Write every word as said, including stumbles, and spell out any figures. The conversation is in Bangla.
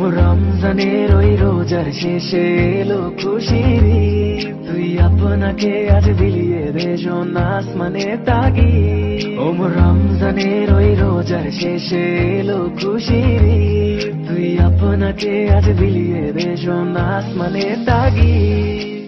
রমজানের ওই রোজার শেষে এলো খুশির ঈদ। তুই আপনাকে আজ বিলিয়ে দে শোন আসমানে তাগিদ। ওম রমজানের ওই রোজার শেষে এলো খুশির ঈদ। তুই আপনাকে আজ বিলিয়ে দে শোন আসমানে তাগিদ।